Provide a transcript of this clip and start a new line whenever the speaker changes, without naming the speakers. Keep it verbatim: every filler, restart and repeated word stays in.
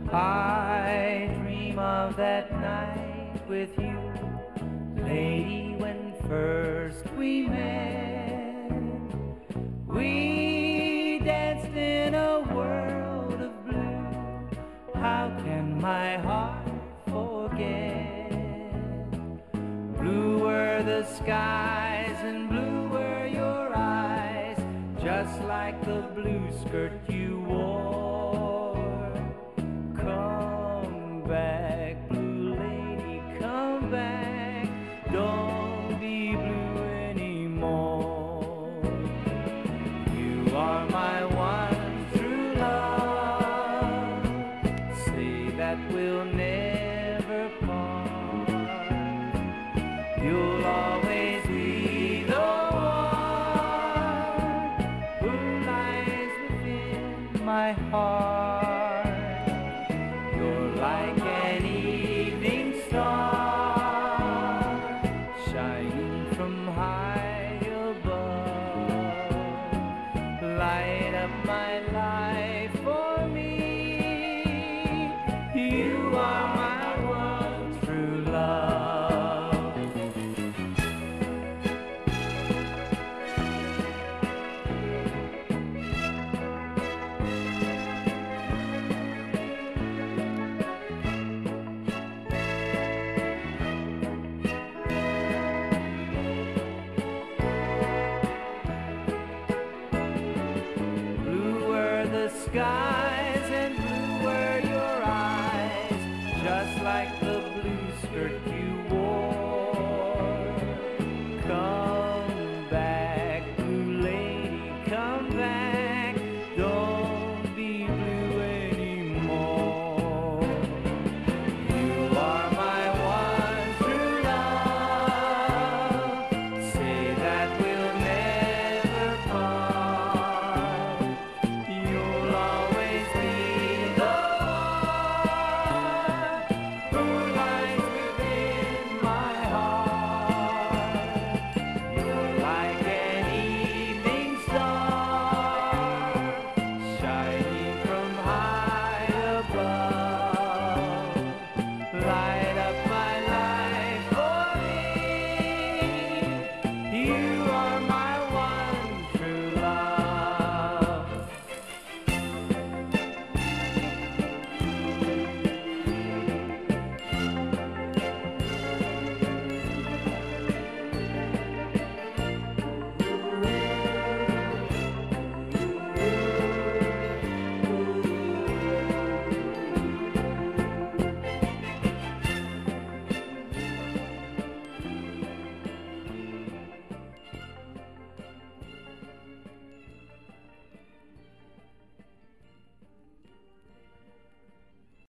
I dream of that night with you, lady, when first we met. We danced in a world of blue. How can my heart forget? Blue were the skies and blue were your eyes, just like the blue skirt you wore. Come back, blue lady, come back. Don't be blue anymore. You are my one true love. Say that we'll never part. You'll always be the one who lies within my heart.